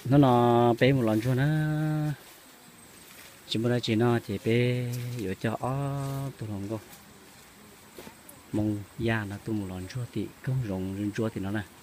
nó bé một lần cho nó chỉ muốn chỉ nó chỉ bé ở cho tụi lòng cô mong da là tụi một lần cho thì không rộng rừng chua thì nó này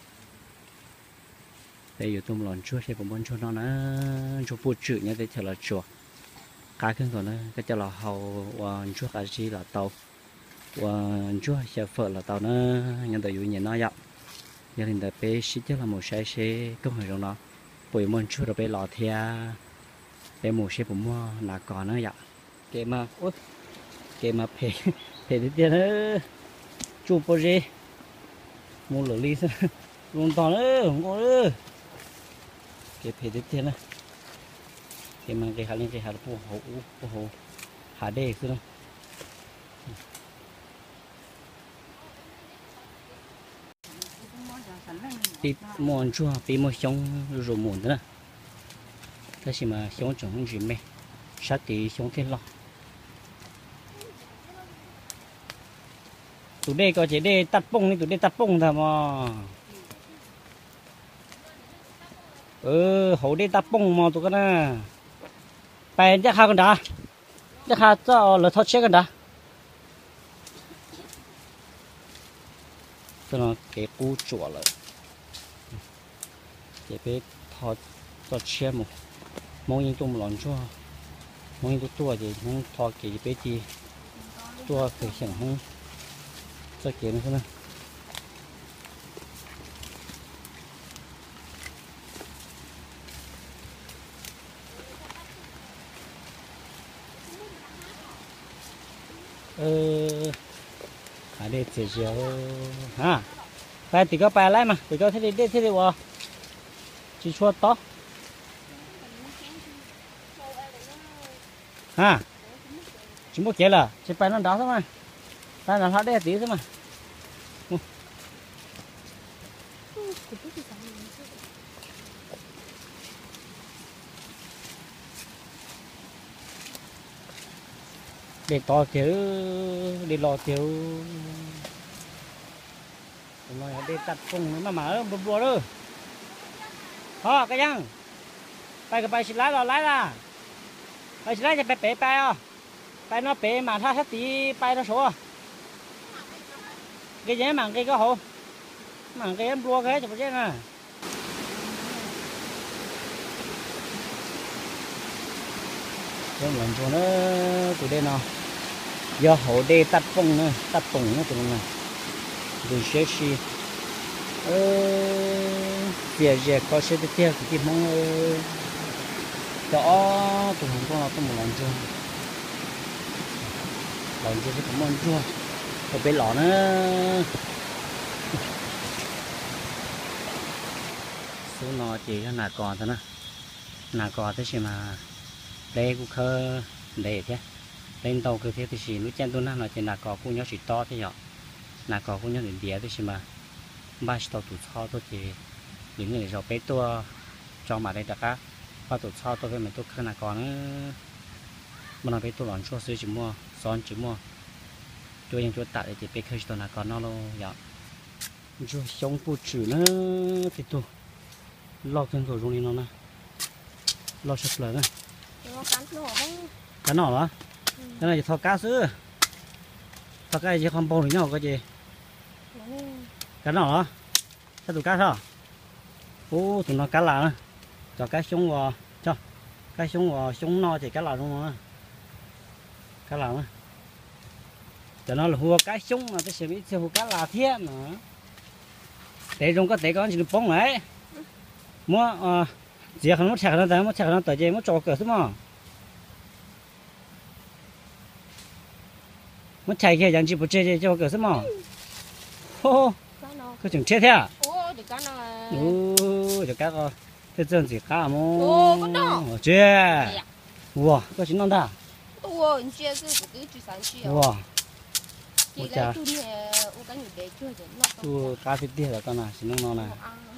bây giờ tụi một lần chua thì cũng muốn cho nó cho phụ chữ như thế chờ là chua cáขึ้นก่อนนะก็จะเราเอาวันชั่วอาชีพเราเตาวันชั่วเชฟเฟอร์เราเตานะยังแต่อยู่อย่างน้อยอ่ะยังถึงแต่ไปชิดจะเราหมูใช้เชก็เหมือนเราเนาะปุ๋ยมันชั่วเราไปหล่อเทียไปหมูเชฟผมว่าหนักก่อนนะอ่ะเกมาโอ๊ยเกมาเพที่เดียวนะจูบไปมูเหลือลีซะลงต่อเลยผมก็เลยเกเพที่เดียวนะcái mà cái hạt lên cái hạt phù hộ hạt đê xưa đâu bị mòn chua bị mòn sống rồi mòn nữa thế thì mà sống chẳng gì mẹ sát tí sống thiên lo tụi đây có chỉ đây tắt bông đi tụi đây tắt bông thôi mà hậu đây tắt bông mà tụi cái này bài chắc con đã chắc cho là thoát chết con đã cho nó cái cú chua lại cái bé thoát chết một mong những tôm lòn chua mong những tua gì mong thoát cái bé gì tua phải chẳng không cho kia nữa thôi đây chỉ chiều ha phải thì có bài lại mà thì có thế đi vào chỉ chua to ha chỉ một cái là chỉ bài nó đó thôi mà bài là họ đây tí thôi mà để to thiếu để lo thiếu nói để tập cùng nó mở bùa đó ho cái răng bay cái bay xịt lá rồi lái ra bay xịt láจะไปไปอ่ะไปnóไปmàถ้าtí bay nó số cái gì mà cái có hổ mà cái em bùa cái chụp chết nè cái lần cho nó từ đây nào do hổ đê tắt bông nữa tắt tùng nữa tụi này rồi sẽ xì giờ có sẽ tiếp theo cái mong cho tụi mình con một lần chưa thì cũng mong chưa rồi bé lọ nữa số nó chỉ cho nà cò thôi nè nà cò thế gì mà đây cũng khơi để thế lên tàu cứ thế thì chỉ núi chen tôi nói chỉ là có cũng nhớ chỉ to thế nhở là có cũng nhớ đến đĩa thế mà ba tàu tụt sau tôi thì những người giàu bé tua cho mà đây đặc á ba tụt sau tôi với mình tôi khơi là có nữa mà nó bé tôi lòn xua xứ chỉ mua son chỉ mua tôiยังตัวตัดเลยจะไปเคยตัวนักก่อนนอloอย่าช่วยชงปูจืดนะติดตัวลอกจนตัวตรงนี้นอนนะลอกชัดเลยนะcá nỏ đó cái này thò cá sứ thò cái gì không bông thì nhau cái gì cá nỏ đó cái tụi cá sao ô tụi nó cá lạ nữa cho cái súng vào cho cái súng vào súng no thì cá lạ luôn mà cá lạ nữa cho nó là hùa cái súng mà cái sẽ biết hùa cá lạ thế mà để trong cái có chỉ được bông này mua giờ không mất sạc nó tới mất sạc nó tới giờ mất trò cờ thế mà mất chạy kia chẳng chỉ một chơi cho cờ thế mà hô cứ chừng chết thế à cho cá coi thế chân chỉ cá mà chơi wow có chuyện non ta wow tu cá thịt tiệt là con nào chỉ non này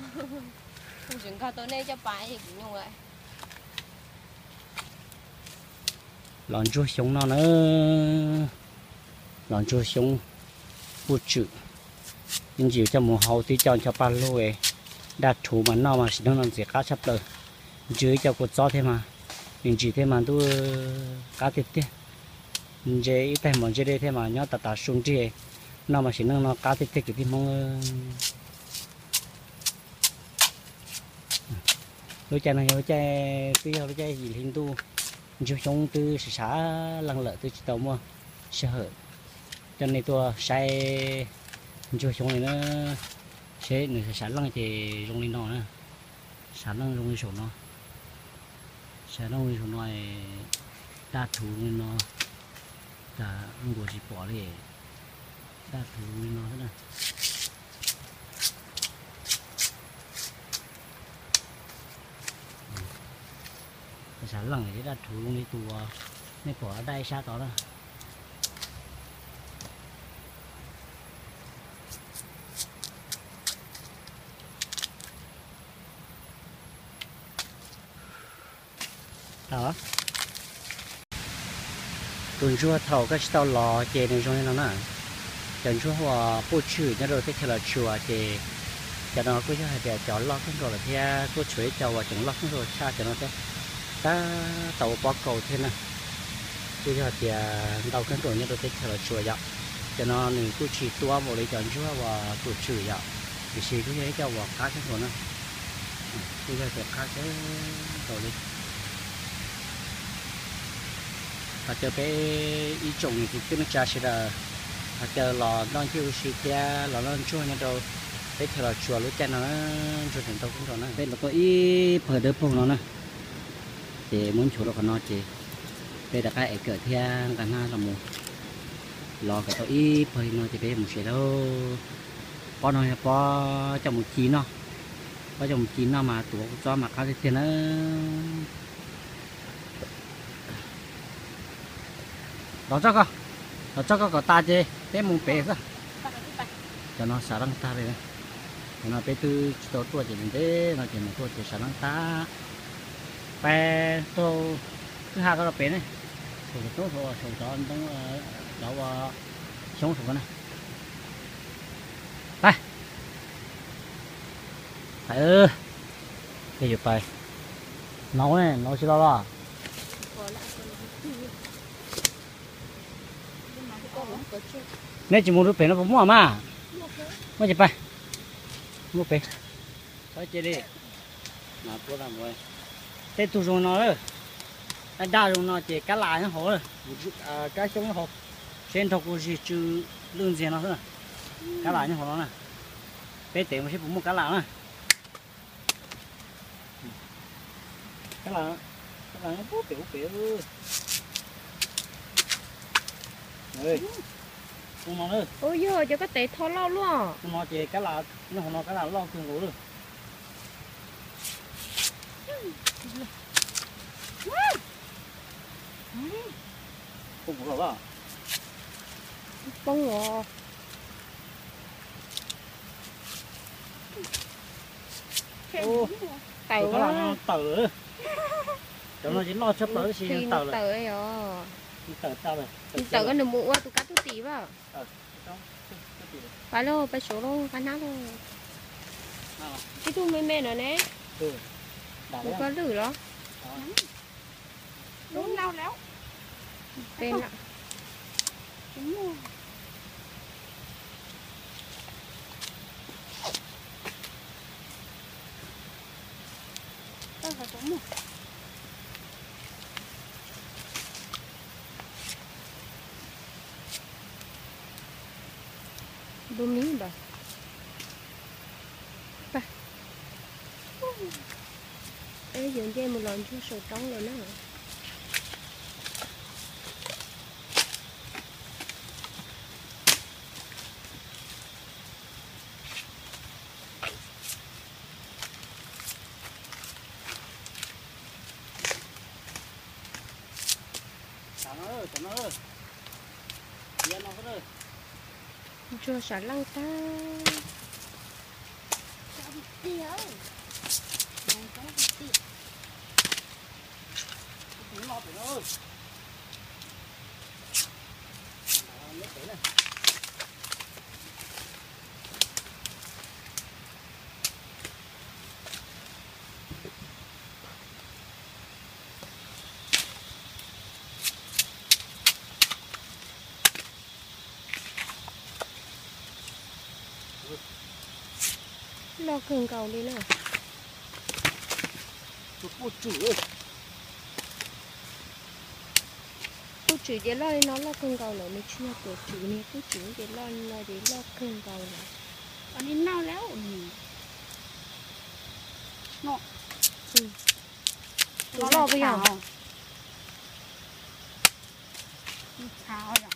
lòn chua sống nó nữa lòn chua sống phụ chữ nhưng chịu cho mùa hậu thì cho ba lô ấy đặt thủ mà nó mà chỉ nó làm gì cá sắp đời dưới cho cột gió thế mà mình chỉ thế mà tôi cá thịt thế dễ tay mà dễ đây thế mà nhớ tạt xuống chứ nó mà chỉ nó cá thịt thế cái mong lối chạy này lối chạy tuy lối chạy gì hình tu chú sống từ xã lăng lợi từ tàu mua sẽ hở cho nên tôi sai chú sống này nó sẽ người xã lăng thì rong lên nó nữa xã lăng rong lên sổ nó xã lăng lên sổ nó đa thú lên nó cả ông của chị bỏ đi đa thú lên nó thế này xã lăng thì đa thú luôn đi tù này bỏ ở đây xa đó đó đó tuần trước thầu cái tàu lò chè này trong này nó nè tuần trước họ bố chữ nhớ rồi cái là chùa chè cho nó cứ cho chọn lót cái rồi là theo cứ chuối cho vào chọn lót cái rồi xa cho nó thế ta tàu bó cầu thế này cứ cho thì tàu cái rồi nhớ rồi cái là chùa vậy cho nó mình cứ chỉ tua vào lấy chọn chúa và cứ chữ vậy thì chỉ cứ thế cho vào cá cái rồi nữa cứ cho thì cá cái rồi đi và cho cái ý trồng thì cứ nó cha sẽ là chờ lò non chiêu xịt ra lò non chua như đâu cái chờ là chùa lúc chân nó cho thành tàu cũng rồi nè đây là có ý phở đỡ phong nó nè thì muốn chủ đó còn nó chỉ đây là cái cỡ thea cả na là một lò cái tàu ý phơi nó thì bé một sẽ đâu có nói có trong một chín nó có trong một chín nó mà tủ cho mà cá thì tiền nó nó cho có ta chứ bé mùng bé cơ cho nó xả răng ta đây này nó bé từ chỗ tua chỉ đến thế nó chỉ một tua chỉ xả răng ta bé tô thứ hai đó bé này rồi tốt rồi rồi cho anhต้องđậu sống thằng nàyไปcái gìไปnấu này nấu chỉ lo nếu chỉ muốn được nó mua mà mua gì phải mua phải thôi chơi đi mà tôi làm rồi thế tôi dùng nó rồi anh đa dùng nó chỉ cá lại nó hổ rồi cá sống nó hổ trên thọc của gì chứ lương gì nó thôi cá lại nó hổ nó nè bé tiền mà sẽ mua cá lại nè cá lại nó bố tiểu ơi không nó nữa ôi giờ cho cái tệ thò lâu luôn không nó chỉ cái là nó không nó cái là lo thường ngủ được không có đâu bông ngò tàu nó tờ cho nó chỉ lo chấp tới thì tờ là tàu ấy rồi tờ sao rồi tàu cái nấm mũ tụi cá tụi tỉ vào phải luôn phải số luôn phải nát luôn cái tu mê mê nữa nè một con lử đó đúng lâu léo tên ạ đúng rồi tôi phải đúng rồi đồ miếng bà ê giờ chơi một lần cho sầu trắng rồi đó nó ơi nó ơi cho xả lăng ta đi ơi này có đi nó phải nó ơi lo cường cầu đi nào cô chủ để lo nó lo cường cầu rồi mới chưa của chủ này cô chủ để lo cường cầu rồi อันนี้เน่าแล้วเนาะ nó lo bây giờ เช้าอย่าง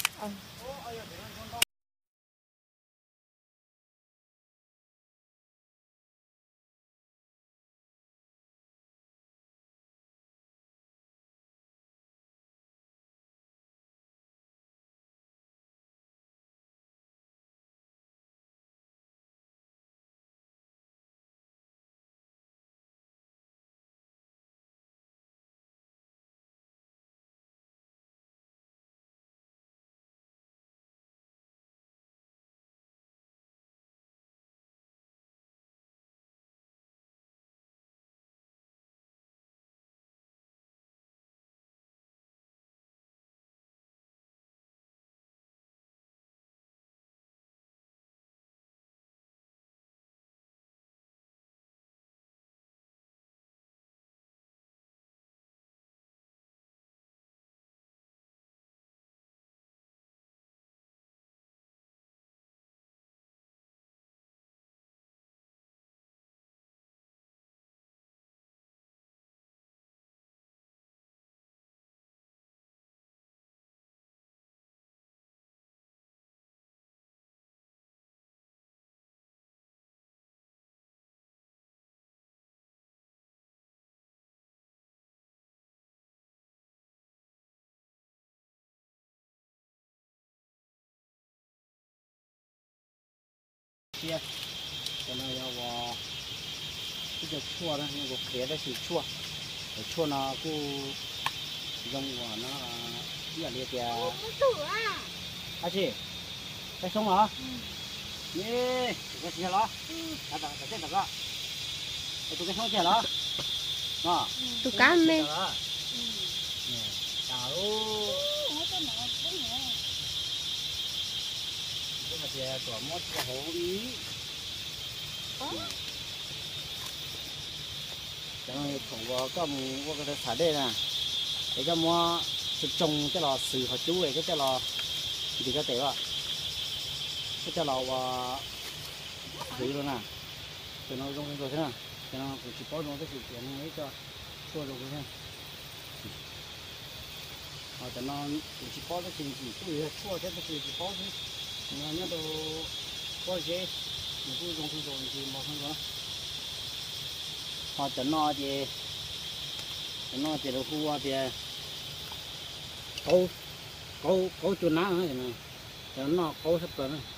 kia cái này là cái được chua đó nhưng cái khía đó chỉ chua cái chua nó cứ dùng của nó như là liệt à chị cái xong hả yeah cái gì đó à đó cái gì đó cái tụi cái xong chưa đó nó tụi cá mê chào cái mà chị của mót cái hố ý cho nên thủng vào cái thả đây nè để cho mua trồng cái lò xì họ chú ấy cái lò thì cái tế à cái lò xì luôn nè cho nó dùng rồi thế nào cho nó cũng chỉ có nó cái sự kiện ấy cho chua được thế cho nó cũng chỉ có cái trình chỉ cái chua thế thì chỉ có thế mà nhớ đồ có gì mình cứ dùng không dùng thì một không có họ cho nó được khu thì câu chuột ná nữa này cho nó câu sắp tới này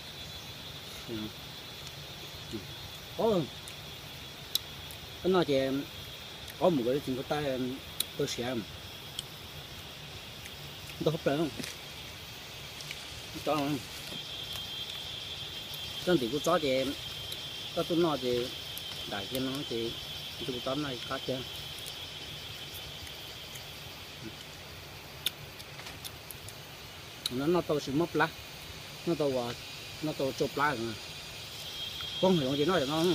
có nó chỉ có một cái chuyện có tay tôi xem tôi hấp dẫn không cho nó chân thì cũng cho thì có tôi nói thì đại diện nó thì tôi tóm này cá chưa nó tôi sẽ móc lá nó tôi chụp lá rồi con hiểu gì nói được không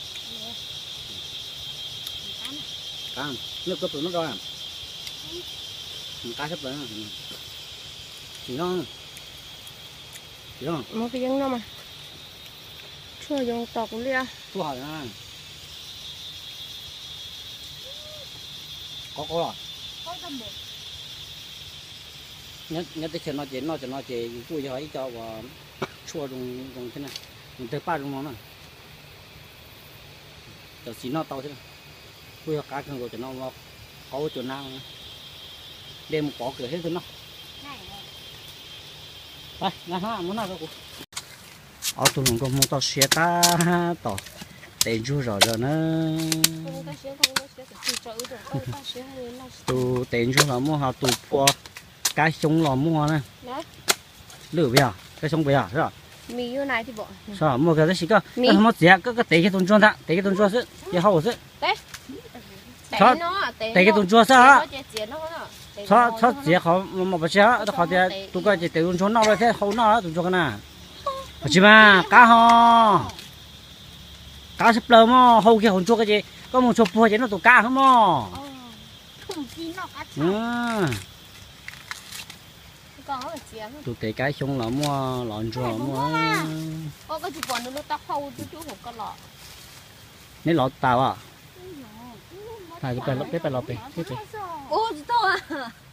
cá nước có tụi nó rồi cá sắp tới chỉ nó một cái giống nó mà chua dùng tọt lia chua hỏi nè có rồi nhất tới chuyện nó chỉ vui hỏi cho và chua dùng thế này mình tới ba dùng nó này cho xí nó to thế này vui cá thường rồi cho nó có chỗ nào đem một bỏ cửa hết rồi nó đây nghe ha muốn nào cô ở tụi mình có muốn tao xe ta tao tiền chú rồi nữa tụ tiền chú là mua họ tụ po cái súng là mua nè lửa bây giờ cái súng bây giờ rồi mì như này thì bỏ sao mua cái gì cơ cái mất gì cái cái tuần chuột đó cái tuần chuột chứ cái hậu chứ sao cái tuần chuột sao sao gì họ mà bây giờ họ thì tụ cái tuần chuột nào thế hậu nào tuần chuột cái nào chỉ mà cá cá súp lơ mò hầu kia hồn chua cái gì có một chục phơi chứ nó tụ cá không mò không kín nó cá còn có chiếc tụ cái sông là mò lọn chua mò có cái chụp quần nó tao khâu chú một con lọ nếu lọt tàu à hai cái bè lọt cái bè ô chú to à